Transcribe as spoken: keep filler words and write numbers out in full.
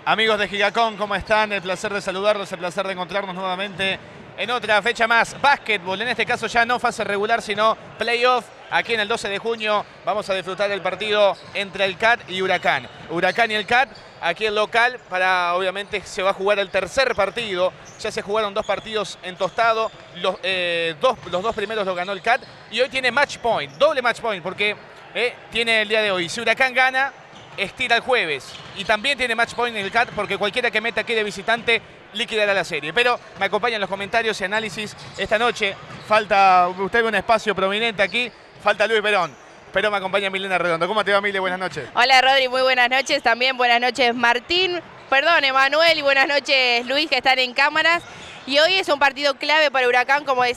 Amigos de Gigacón, ¿cómo están? El placer de saludarlos, el placer de encontrarnos nuevamente en otra fecha más. Básquetbol, en este caso ya no fase regular, sino playoff. Aquí en el doce de junio vamos a disfrutar del partido entre el C A T y Huracán. Huracán y el C A T, aquí el local, para obviamente se va a jugar el tercer partido. Ya se jugaron dos partidos en Tostado, los, eh, dos, los dos primeros los ganó el C A T y hoy tiene match point, doble match point, porque eh, tiene el día de hoy. Si Huracán gana, estira el jueves. Y también tiene match point en el C A T porque cualquiera que meta aquí de visitante liquidará la serie. Pero me acompañan los comentarios y análisis esta noche. Falta, usted ve un espacio prominente aquí, falta Luis Verón. Pero me acompaña Milena Redondo. ¿Cómo te va, Mile? Buenas noches. Hola, Rodri, muy buenas noches. También buenas noches, Martín. Perdón, Emanuel, y buenas noches, Luis, que están en cámaras. Y hoy es un partido clave para Huracán, como decía